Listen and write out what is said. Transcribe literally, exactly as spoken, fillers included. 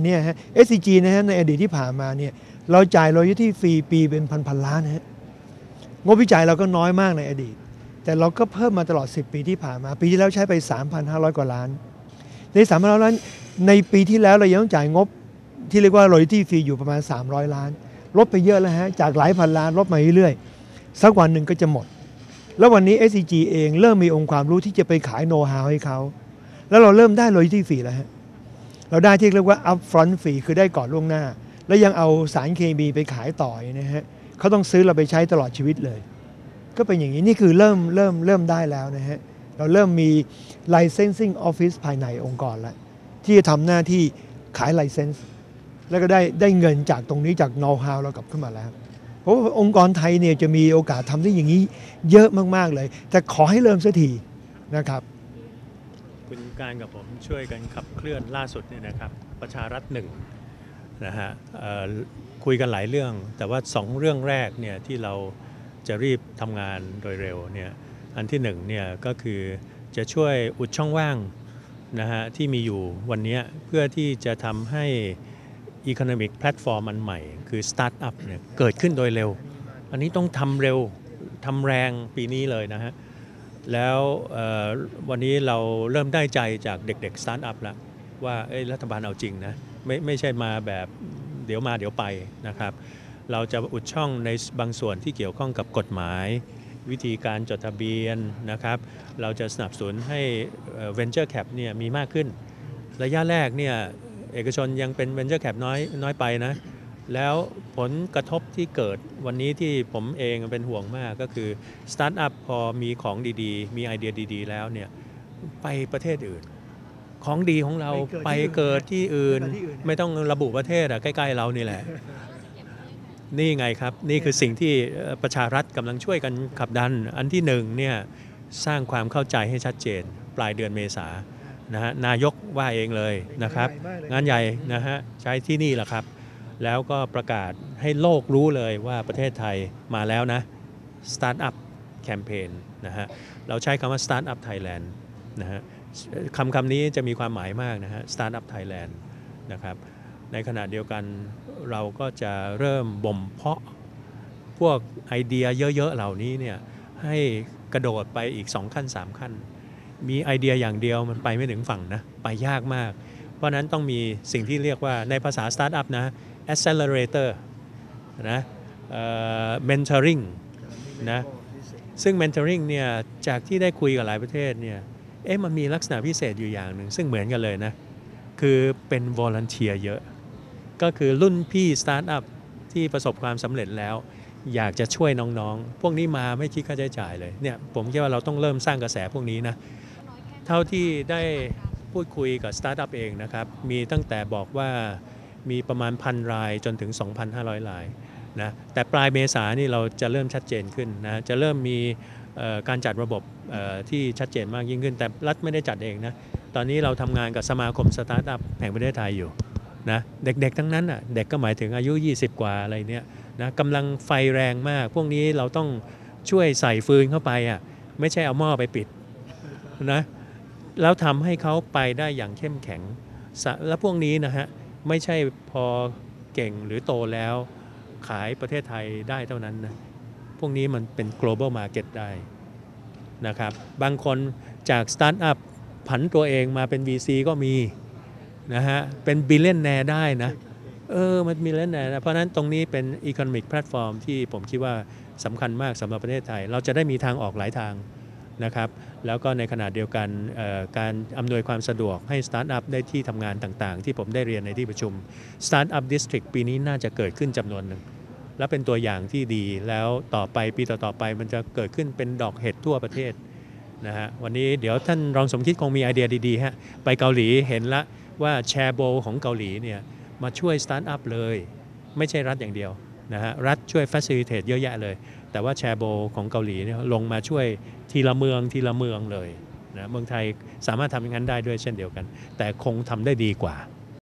นนี้ฮะ เอส ซี จี นะฮะในอดีตที่ผ่านมาเนี่ยเราจ่ายรอยัลตี้ฟรีปีเป็นพันพันล้านนะฮะงบวิจัยเราก็น้อยมากในอดีตแต่เราก็เพิ่มมาตลอดสิบปีที่ผ่านมาปีที่แล้วใช้ไป สามพันห้าร้อย กว่าล้านใน สามพันห้าร้อย ล้านในปีที่แล้วเรายังต้องจ่ายงบที่เรียกว่ารอยัลตี้ฟรีอยู่ประมาณสามร้อยล้านลดไปเยอะแล้วฮะจากหลายพันล้านลดมาเรื่อยๆสักวันหนึ่งก็จะหมดแล้ววันนี้ เอส ซี จี เองเริ่มมีองค์ความรู้ที่จะไปขายโน้ตฮาวให้เขาแล้วเราเริ่มได้รอยัลตี้ฟรีแล้วฮะเราได้ที่เรียกว่า upfront fee คือได้ก่อนล่วงหน้าแล้วยังเอาสารเคมีไปขายต่อนะฮะเขาต้องซื้อเราไปใช้ตลอดชีวิตเลยก็เป็นอย่างนี้นี่คือเริ่มเริ่มเริ่มได้แล้วนะฮะเราเริ่มมี licensing office ภายในองค์กรแล้วที่จะทำหน้าที่ขาย license แล้วก็ได้ได้เงินจากตรงนี้จาก know how เรากลับขึ้นมาแล้วเพราะว่าองค์กรไทยเนี่ยจะมีโอกาสทำได้อย่างนี้เยอะมากๆเลยแต่ขอให้เริ่มสักทีนะครับคุณการกับผมช่วยกันขับเคลื่อนล่าสุดเนี่ยนะครับประชารัฐหนึ่งนะฮะคุยกันหลายเรื่องแต่ว่าสองเรื่องแรกเนี่ยที่เราจะรีบทำงานโดยเร็วเนี่ยอันที่หนึ่งเนี่ยก็คือจะช่วยอุดช่องว่างนะฮะที่มีอยู่วันนี้เพื่อที่จะทำให้ Economic Platform อันใหม่คือ Startup เนี่ยเกิดขึ้นโดยเร็วอันนี้ต้องทำเร็วทำแรงปีนี้เลยนะฮะแล้ววันนี้เราเริ่มได้ใจจากเด็กๆ Startup แล้วว่ารัฐบาลเอาจริงนะไม่ไม่ใช่มาแบบเดี๋ยวมาเดี๋ยวไปนะครับเราจะอุดช่องในบางส่วนที่เกี่ยวข้องกับกฎหมายวิธีการจดทะเบียนนะครับเราจะสนับสนุนให้ Venture Cap เนี่ยมีมากขึ้นระยะแรกเนี่ยเอกชนยังเป็น Venture Cap น้อยน้อยไปนะแล้วผลกระทบที่เกิดวันนี้ที่ผมเองเป็นห่วงมากก็คือสตาร์ทอัพพอมีของดีๆมีไอเดียดีๆแล้วเนี่ยไปประเทศอื่นของดีของเราไปเกิดที่อื่นไม่ต้องระบุประเทศอะใกล้ๆเรานี่แหละนี่ไงครับนี่คือสิ่งที่ประชารัฐกำลังช่วยกันขับดันอันที่หนึ่งเนี่ยสร้างความเข้าใจให้ชัดเจนปลายเดือนเมษายนนะฮะนายกว่าเองเลยนะครับงานใหญ่นะฮะใช้ที่นี่แหละครับแล้วก็ประกาศให้โลกรู้เลยว่าประเทศไทยมาแล้วนะ Startup Campaign นะฮะเราใช้คำว่า Startup Thailand นะฮะคำคำนี้จะมีความหมายมากนะฮะ Startup Thailand นะครับในขณะเดียวกันเราก็จะเริ่มบ่มเพาะพวกไอเดียเยอะๆเหล่านี้เนี่ยให้กระโดดไปอีกสองขั้นสามขั้นมีไอเดียอย่างเดียวมันไปไม่ถึงฝั่งนะไปยากมากเพราะนั้นต้องมีสิ่งที่เรียกว่าในภาษา Startup นะ accelerator นะ mentoring นะซึ่ง mentoring เนี่ยจากที่ได้คุยกับหลายประเทศเนี่ยเอ๊ะมันมีลักษณะพิเศษอยู่อย่างหนึ่งซึ่งเหมือนกันเลยนะคือเป็น volunteer เยอะก็คือรุ่นพี่ Startup ที่ประสบความสำเร็จแล้วอยากจะช่วยน้องๆพวกนี้มาไม่คิดค่าใช้จ่ายเลยเนี่ยผมคิดว่าเราต้องเริ่มสร้างกระแสพวกนี้นะเท่าที่ได้พูดคุยกับ Startup เองนะครับมีตั้งแต่บอกว่ามีประมาณพันรายจนถึง สองพันห้าร้อย รายนะแต่ปลายเมษายนนี่เราจะเริ่มชัดเจนขึ้นนะจะเริ่มมีการจัดระบบที่ชัดเจนมากยิ่งขึ้นแต่รัฐไม่ได้จัดเองนะตอนนี้เราทำงานกับสมาคมสตาร์ทอัพแห่งประเทศไทยอยู่นะเด็กๆทั้งนั้นอ่ะเด็กก็หมายถึงอายุยี่สิบกว่าอะไรเนี้ยนะกำลังไฟแรงมากพวกนี้เราต้องช่วยใส่ฟืนเข้าไปอ่ะไม่ใช่เอาหม้อไปปิดนะแล้วทำให้เขาไปได้อย่างเข้มแข็งแล้วพวกนี้นะฮะไม่ใช่พอเก่งหรือโตแล้วขายประเทศไทยได้เท่านั้นนะพวกนี้มันเป็น global market ได้นะครับบางคนจากสตาร์ทอัพผันตัวเองมาเป็น วี ซี ก็มีนะฮะเป็นบิลเลียนแนร์ได้นะเออมันมีแล้วนะเพราะนั้นตรงนี้เป็น economic platform ที่ผมคิดว่าสำคัญมากสำหรับประเทศไทยเราจะได้มีทางออกหลายทางนะครับแล้วก็ในขณะเดียวกันการอำนวยความสะดวกให้สตาร์ทอัพได้ที่ทำงานต่างๆที่ผมได้เรียนในที่ประชุม Startup District ปีนี้น่าจะเกิดขึ้นจำนวนหนึ่งและเป็นตัวอย่างที่ดีแล้วต่อไปปีต่อๆไปมันจะเกิดขึ้นเป็นดอกเห็ดทั่วประเทศนะฮะวันนี้เดี๋ยวท่านรองสมคิดคงมีไอเดียดีๆฮะไปเกาหลีเห็นละว่าแชร์โบของเกาหลีเนี่ยมาช่วยสตาร์ทอัพเลยไม่ใช่รัฐอย่างเดียวนะฮะรัฐช่วย facilitate เยอะแยะเลยแต่ว่าแชร์โบของเกาหลีเนี่ยลงมาช่วยทีละเมืองทีละเมืองเลยนะเมืองไทยสามารถทำอย่างนั้นได้ด้วยเช่นเดียวกันแต่คงทำได้ดีกว่า